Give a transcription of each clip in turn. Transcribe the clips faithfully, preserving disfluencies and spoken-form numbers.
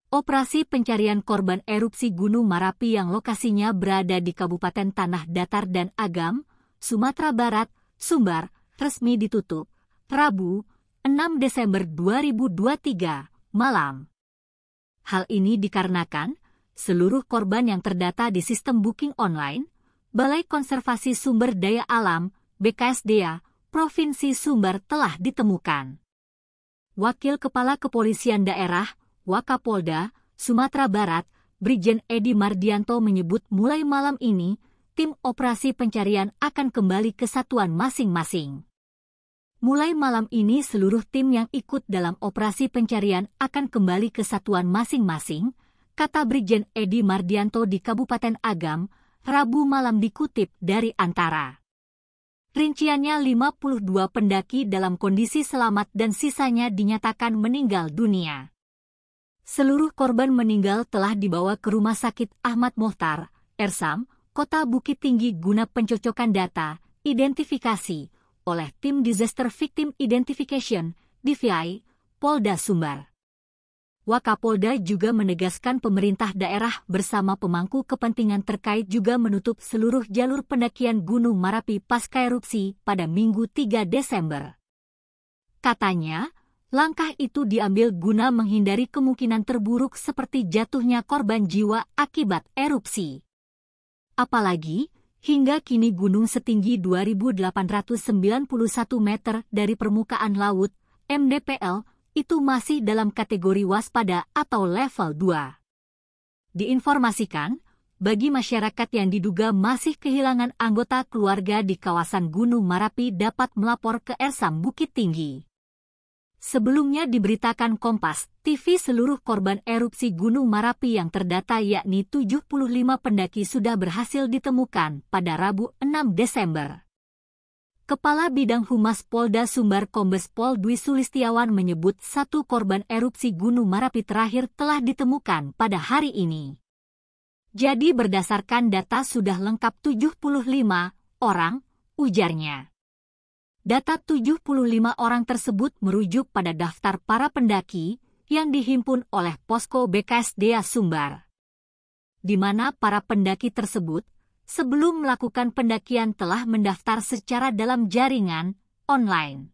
Operasi pencarian korban erupsi Gunung Merapi yang lokasinya berada di Kabupaten Tanah Datar dan Agam, Sumatera Barat, Sumbar, resmi ditutup Rabu, enam Desember dua ribu dua puluh tiga, malam. Hal ini dikarenakan seluruh korban yang terdata di sistem booking online, Balai Konservasi Sumber Daya Alam, B K S D A, Provinsi Sumbar telah ditemukan. Wakil Kepala Kepolisian Daerah, Wakapolda, Sumatera Barat, Brigjen Edi Mardianto menyebut mulai malam ini, tim operasi pencarian akan kembali ke satuan masing-masing. Mulai malam ini seluruh tim yang ikut dalam operasi pencarian akan kembali ke satuan masing-masing, kata Brigjen Edi Mardianto di Kabupaten Agam, Rabu malam dikutip dari Antara. Rinciannya lima puluh dua pendaki dalam kondisi selamat dan sisanya dinyatakan meninggal dunia. Seluruh korban meninggal telah dibawa ke Rumah Sakit Ahmad Mohtar, Ersam, Kota Bukit Tinggi guna pencocokan data, identifikasi, oleh Tim Disaster Victim Identification, D V I, Polda Sumbar. Wakapolda juga menegaskan pemerintah daerah bersama pemangku kepentingan terkait juga menutup seluruh jalur pendakian Gunung Merapi pasca erupsi pada Minggu tiga Desember. Katanya, langkah itu diambil guna menghindari kemungkinan terburuk seperti jatuhnya korban jiwa akibat erupsi. Apalagi, hingga kini gunung setinggi dua ribu delapan ratus sembilan puluh satu meter dari permukaan laut, M D P L, itu masih dalam kategori waspada atau level dua. Diinformasikan, bagi masyarakat yang diduga masih kehilangan anggota keluarga di kawasan Gunung Merapi dapat melapor ke Ersam Bukit Tinggi. Sebelumnya diberitakan Kompas T V seluruh korban erupsi Gunung Merapi yang terdata yakni tujuh puluh lima pendaki sudah berhasil ditemukan pada Rabu enam Desember. Kepala Bidang Humas Polda Sumbar Kombes Pol Dwi Sulistiawan menyebut satu korban erupsi Gunung Merapi terakhir telah ditemukan pada hari ini. Jadi berdasarkan data sudah lengkap tujuh puluh lima orang, ujarnya. Data tujuh puluh lima orang tersebut merujuk pada daftar para pendaki yang dihimpun oleh Posko B K S D A Sumbar, di mana para pendaki tersebut sebelum melakukan pendakian telah mendaftar secara dalam jaringan online.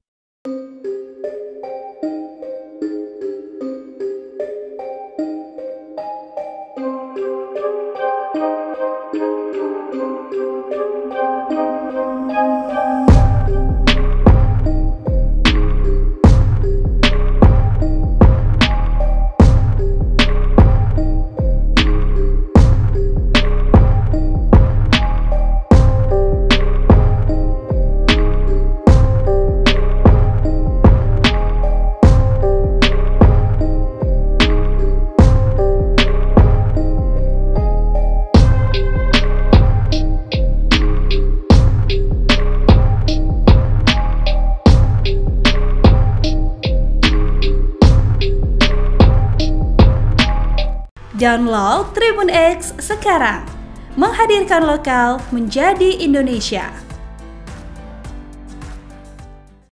Download Tribun X sekarang, menghadirkan lokal menjadi Indonesia.